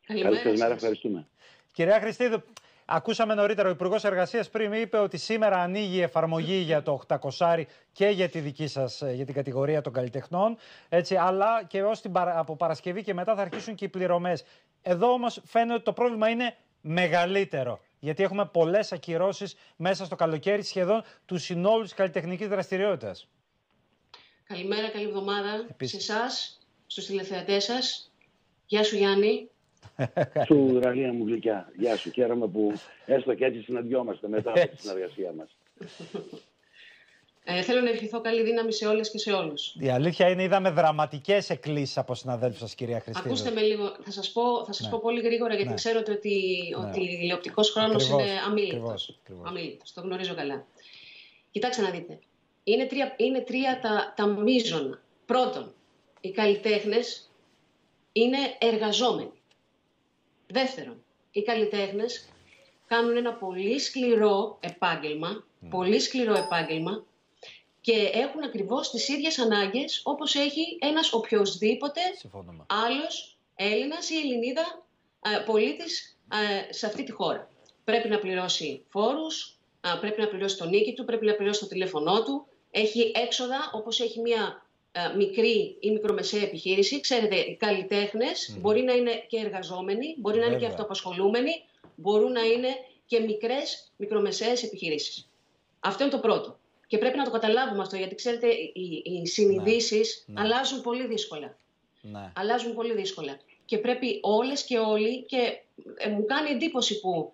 Καλή σας μέρα, ευχαριστούμε. Κυρία Χριστίδου, ακούσαμε νωρίτερα, ο Υπουργός Εργασίας πριν είπε ότι σήμερα ανοίγει η εφαρμογή για το 800 και για τη δική σας, για την κατηγορία των καλλιτεχνών, έτσι, αλλά και από Παρασκευή και μετά θα αρχίσουν και οι πληρωμές. Εδώ όμως φαίνεται ότι το πρόβλημα είναι μεγαλύτερο, γιατί έχουμε πολλές ακυρώσεις μέσα στο καλοκαίρι σχεδόν του συνόλου της καλλιτεχνικής δραστηριότητας. Καλημέρα, καλή εβδομάδα σε εσάς, στους τηλεθεατές σας. Γεια σου, Γιάννη. Σου, Ραλία μου γλυκιά. Γεια σου. Χαίρομαι που έστω και έτσι συναντιόμαστε μετά από τη συνεργασία μας. Θέλω να ευχηθώ καλή δύναμη σε όλες και σε όλους. Η αλήθεια είναι, είδαμε δραματικές εκκλήσεις από συναδέλφους σας, κυρία Χριστίδου. Ακούστε με λίγο, θα σας πω πολύ γρήγορα, γιατί ξέρω ότι ο τηλεοπτικός χρόνος είναι αμίλητος. Το γνωρίζω καλά. Κοιτάξτε να δείτε. Είναι τρία τα μείζωνα. Πρώτον, οι καλλιτέχνες είναι εργαζόμενοι. Δεύτερον, οι καλλιτέχνες κάνουν ένα πολύ σκληρό επάγγελμα, και έχουν ακριβώς τις ίδιες ανάγκες όπως έχει ένας οποιοσδήποτε άλλος Έλληνας ή Ελληνίδα πολίτης σε αυτή τη χώρα. Πρέπει να πληρώσει φόρους, πρέπει να πληρώσει το νίκη του, πρέπει να πληρώσει το τηλέφωνό του, έχει έξοδα όπως έχει μια μικρή ή μικρομεσαία επιχείρηση. Ξέρετε, οι καλλιτέχνες μπορεί να είναι και εργαζόμενοι, μπορεί να είναι και αυτοαπασχολούμενοι, μπορούν να είναι και μικρομεσαίες επιχειρήσεις. Αυτό είναι το πρώτο. Και πρέπει να το καταλάβουμε αυτό, γιατί ξέρετε, οι συνειδήσεις αλλάζουν πολύ δύσκολα. Αλλάζουν πολύ δύσκολα. Και πρέπει όλες και όλοι, και μου κάνει εντύπωση που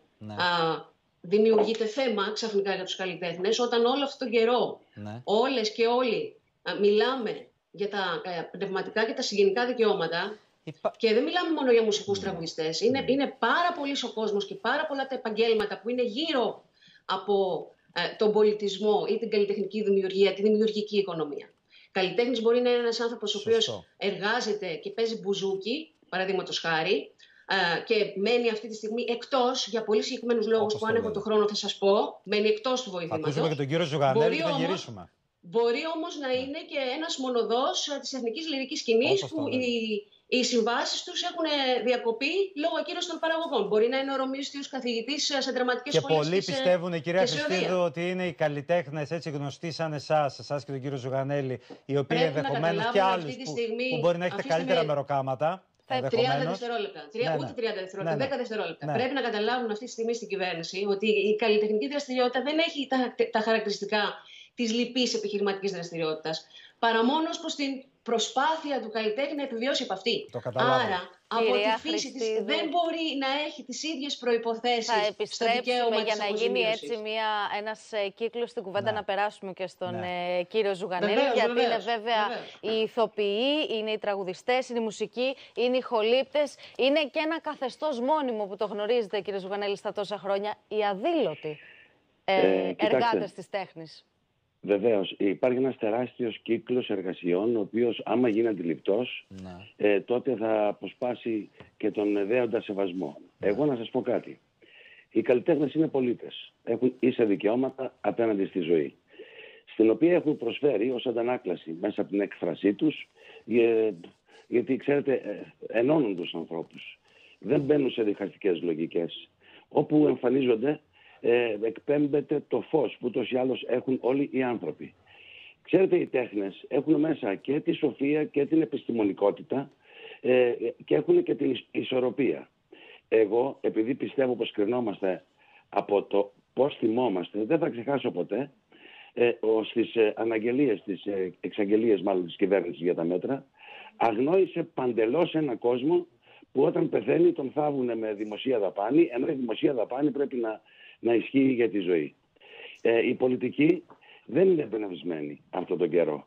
δημιουργείται θέμα ξαφνικά για τους καλλιτέχνες, όταν όλο αυτόν τον καιρό όλες και όλοι μιλάμε για τα πνευματικά και τα συγγενικά δικαιώματα. Και δεν μιλάμε μόνο για μουσικούς τραγουδιστές. Είναι πάρα πολύς ο κόσμος και πάρα πολλά τα επαγγέλματα που είναι γύρω από τον πολιτισμό ή την καλλιτεχνική δημιουργία, τη δημιουργική οικονομία. Καλλιτέχνης μπορεί να είναι ένας άνθρωπος ο οποίος εργάζεται και παίζει μπουζούκι, παραδείγματος χάρη, και μένει αυτή τη στιγμή εκτός για πολύ συγκεκριμένους λόγους που, αν έχω το χρόνο θα σας πω, μένει εκτός του βοηθήματος. Ακούσαμε και τον κύριο Ζουγανέλη και θα γυρίσουμε. Μπορεί όμως να είναι και ένας μονοδός της εθνικής λυρικής σκηνής που οι συμβάσεις τους έχουν διακοπεί λόγω ακύρωσης των παραγωγών. Μπορεί να είναι ο Ρωμίστιος καθηγητής σε δραματικές σχολές. Και πολλοί πιστεύουν, κυρία Χριστίδου, ότι είναι οι καλλιτέχνες έτσι γνωστοί σαν εσάς και τον κύριο Ζουγανέλη, οι οποίοι ενδεχομένως και άλλους που μπορεί να έχετε καλύτερα μεροκάματα. 30 δευτερόλεπτα. Ούτε 30 δευτερόλεπτα, 10 δευτερόλεπτα. Πρέπει να καταλάβουν αυτή τη στιγμή στην κυβέρνηση ότι η καλλιτεχνική δραστηριότητα δεν έχει τα χαρακτηριστικά της λυπής επιχειρηματικής δραστηριότητας, παρά μόνο προς την προσπάθεια του καλλιτέχνη να επιβιώσει από αυτή. Άρα, από τη φύση της δεν μπορεί να έχει τις ίδιες προϋποθέσεις. Θα επιστρέψουμε για να γίνει έτσι ένας κύκλος στην κουβέντα, να περάσουμε και στον κύριο Ζουγανέλη, γιατί είναι βέβαια οι ηθοποιοί, είναι οι τραγουδιστές, είναι οι μουσικοί, είναι οι χολύπτες, είναι και ένα καθεστώς μόνιμο που το γνωρίζετε, κύριε Ζουγανέλη, στα τόσα χρόνια, οι αδήλωτοι εργάτες της τέχνης. Βεβαίως, υπάρχει ένας τεράστιος κύκλος εργασιών, ο οποίος άμα γίνει αντιληπτός, τότε θα αποσπάσει και τον δέοντα σεβασμό. Εγώ να σας πω κάτι. Οι καλλιτέχνες είναι πολίτες. Έχουν ίσα δικαιώματα απέναντι στη ζωή, στην οποία έχουν προσφέρει ως αντανάκλαση μέσα από την έκφρασή τους, γιατί ξέρετε, ενώνουν τους ανθρώπους. Δεν μπαίνουν σε διχαστικές λογικές. Όπου εμφανίζονται, εκπέμπεται το φως που ούτως ή άλλως έχουν όλοι οι άνθρωποι. Ξέρετε, οι τέχνες έχουν μέσα και τη σοφία και την επιστημονικότητα και έχουν και την ισορροπία. Εγώ, επειδή πιστεύω πως κρινόμαστε από το πώς θυμόμαστε, δεν θα ξεχάσω ποτέ στις αναγγελίες, στις εξαγγελίες μάλλον της κυβέρνησης για τα μέτρα, αγνόησε παντελώς έναν κόσμο που όταν πεθαίνει τον θάβουν με δημοσία δαπάνη, ενώ η δημοσία δαπάνη πρέπει να ισχύει για τη ζωή. Η πολιτική δεν είναι εμπνευσμένη αυτόν τον καιρό.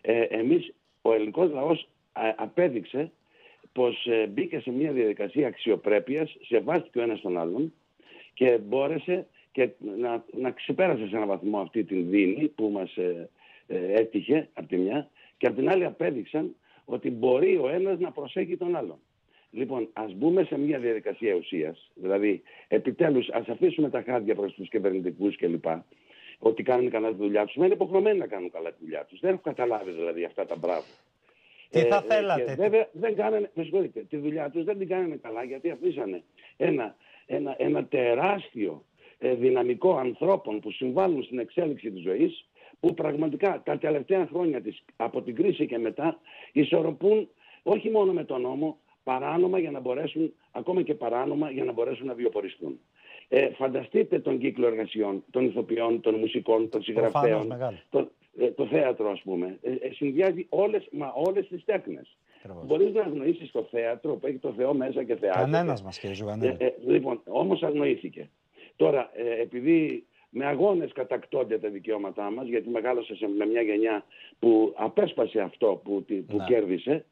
Ο ελληνικός λαός απέδειξε πως μπήκε σε μια διαδικασία αξιοπρέπειας, σεβάστηκε ο ένας τον άλλον και μπόρεσε και να ξεπέρασε σε έναν βαθμό αυτή την δίνη που μας έτυχε από τη μια, και από την άλλη απέδειξαν ότι μπορεί ο ένας να προσέχει τον άλλον. Λοιπόν, ας μπούμε σε μια διαδικασία ουσίας. Δηλαδή, επιτέλους, ας αφήσουμε τα χάδια προς τους κυβερνητικούς κλπ. Ότι κάνουν καλά τη δουλειά τους. Δεν είναι υποχρεωμένοι να κάνουν καλά τη δουλειά τους. Δεν έχω καταλάβει δηλαδή αυτά τα μπράβο. Τι θα θέλατε? Και βέβαια δεν κάνανε, με συγχωρείτε, τη δουλειά τους δεν την κάνανε καλά, γιατί αφήσανε ένα τεράστιο δυναμικό ανθρώπων που συμβάλλουν στην εξέλιξη της ζωής, που πραγματικά τα τελευταία χρόνια από την κρίση και μετά ισορροπούν όχι μόνο με τον νόμο, παράνομα για να μπορέσουν, ακόμα και παράνομα για να μπορέσουν να βιοποριστούν. Φανταστείτε τον κύκλο εργασιών, των ηθοποιών, των μουσικών, των συγγραφέων, το θέατρο, ας πούμε. Συνδυάζει όλες τις τέχνες. Μπορείς να αγνοήσεις το θέατρο που έχει το Θεό μέσα και θεάτρο. Κανένας μας, κύριε Ζουγανέλη. Λοιπόν, όμως αγνοήθηκε. Τώρα, επειδή με αγώνες κατακτώνται τα δικαιώματά μας, γιατί μεγάλωσα με μια γενιά που απέσπασε αυτό που κέρδισε,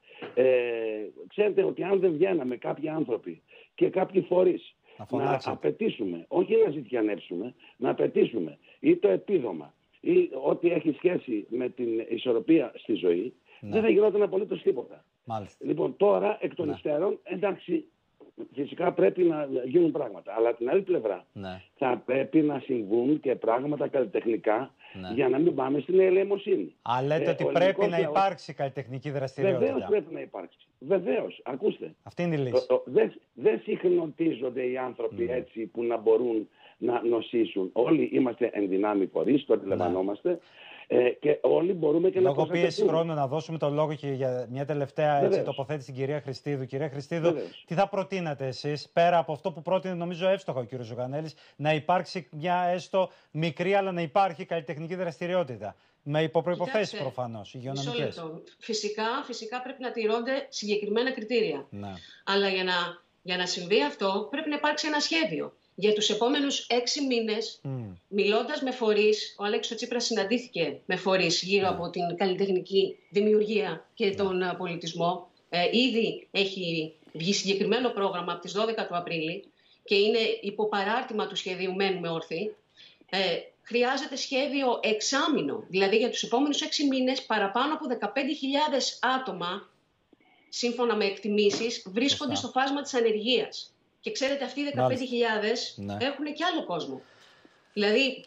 ξέρετε ότι αν δεν βγαίναμε κάποιοι άνθρωποι και κάποιοι φορείς να απαιτήσουμε, όχι να ζητιανέψουμε, να απαιτήσουμε ή το επίδομα ή ό,τι έχει σχέση με την ισορροπία στη ζωή, δεν θα γινόταν απολύτως τίποτα. Μάλιστα. Λοιπόν, τώρα εκ των υστέρων, εντάξει, φυσικά πρέπει να γίνουν πράγματα. Αλλά την άλλη πλευρά θα πρέπει να συμβούν και πράγματα καλλιτεχνικά για να μην πάμε στην ελεημοσύνη. Αλλά λέτε ότι πρέπει να υπάρξει καλλιτεχνική δραστηριότητα. Βεβαίως πρέπει να υπάρξει. Βεβαίως, ακούστε. Αυτή είναι η λύση. Δεν συχνοτίζονται οι άνθρωποι έτσι που να μπορούν να νοσήσουν. Όλοι είμαστε ενδυνάμοι φορείς, το αντιλαμβανόμαστε. Και όλοι μπορούμε και λόγω πίεση χρόνου να δώσουμε το λόγο και για μια τελευταία τοποθέτηση στην κυρία Χριστίδου. Κυρία Χριστίδου, τι θα προτείνατε εσείς, πέρα από αυτό που πρότεινε νομίζω εύστοχα ο κύριος Ζουγανέλης, να υπάρξει μια έστω μικρή, αλλά να υπάρχει καλλιτεχνική δραστηριότητα? Με υποπροϋποθέσεις προφανώς, υγειονομικές. Φυσικά πρέπει να τηρώνται συγκεκριμένα κριτήρια. Αλλά για να συμβεί αυτό πρέπει να υπάρξει ένα σχέδιο. Για τους επόμενους 6 μήνες, μιλώντας με φορείς, ο Αλέξης Τσίπρας συναντήθηκε με φορείς γύρω από την καλλιτεχνική δημιουργία και τον πολιτισμό. Ήδη έχει βγει συγκεκριμένο πρόγραμμα από τις 12 του Απρίλη και είναι υποπαράρτημα του σχεδίου «Μένουμε όρθιοι». Χρειάζεται σχέδιο εξάμηνο, δηλαδή για τους επόμενους 6 μήνες παραπάνω από 15.000 άτομα, σύμφωνα με εκτιμήσεις, βρίσκονται στο φάσμα της ανεργίας. Και ξέρετε, αυτοί οι 15.000 έχουν και άλλο κόσμο. Δηλαδή,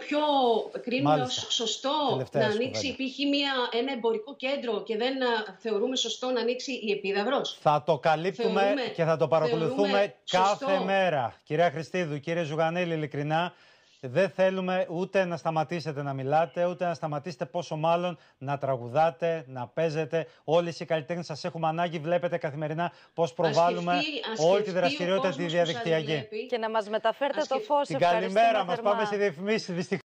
κρίνουμε ως σωστό να ανοίξει π.χ. ένα εμπορικό κέντρο και δεν θεωρούμε σωστό να ανοίξει η Επίδαυρος. Θα το καλύπτουμε και θα το παρακολουθούμε κάθε μέρα. Κυρία Χριστίδου, κύριε Ζουγανέλη, ειλικρινά, δεν θέλουμε ούτε να σταματήσετε να μιλάτε, ούτε να σταματήσετε πόσο μάλλον να τραγουδάτε, να παίζετε. Όλοι οι καλλιτέχνες σας έχουμε ανάγκη. Βλέπετε καθημερινά πώς προβάλλουμε όλη τη δραστηριότητα τη διαδικτυακή. Και να μας μεταφέρετε το φως. Την καλημέρα μας, πάμε στη διαφημίση.